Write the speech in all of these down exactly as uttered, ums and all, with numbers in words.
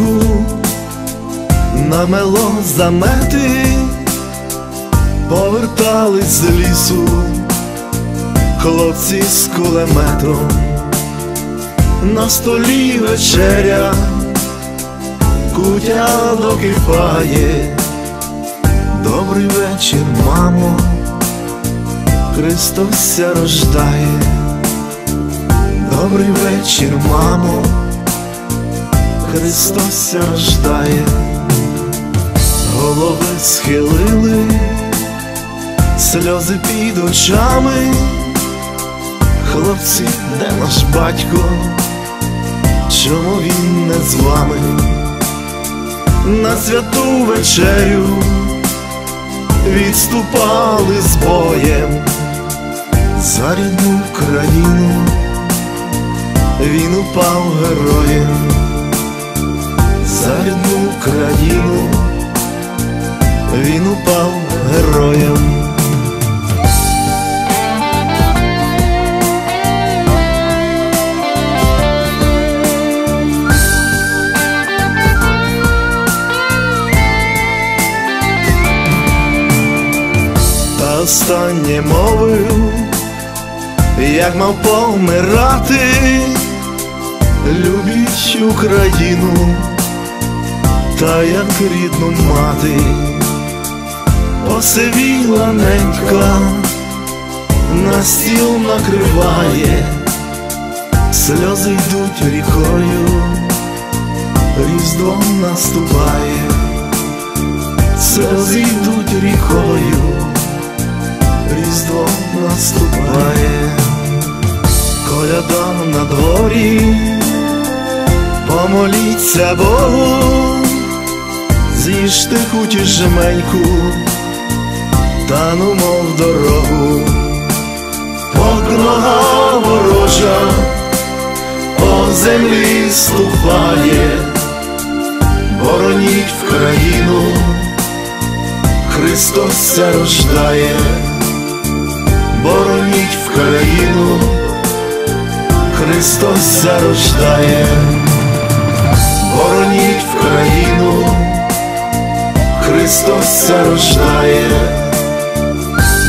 снігу намело замети, повертались з лісу хлопці з кулеметом. На столі вечеря, кутя докипає. Добрий вечір, мамо, Христос ся рождає. Добрий вечір, мамо, Христос ся рождає. Голови схилили, сльози під очами. Хлопці, де наш батько? Чому він не з вами? На святу вечерю відступали з боєм. За рідну країну він упав героєм. За рідну країну він упав героєм. Останнє мовив, як мав помирати. Любіть Україну, та як рідну мати. Посивіла ненька, на стіл накриває. Сльози йдуть рікою, Різдвом наступає. Сльози йдуть рікою, Різдво наступає. Коляда на дворі, помоліться Богу. З'їжте хоч жменьку, та ну мов дорогу. Бог нога ворожа по землі ступає. Бороніть в країну, Христос ся рождає. Бороніть в країну, Христос ся рождає. Бороніть в країну, Христос ся рождає.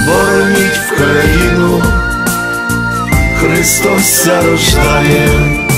Бороніть в країну, Христос ся рождає.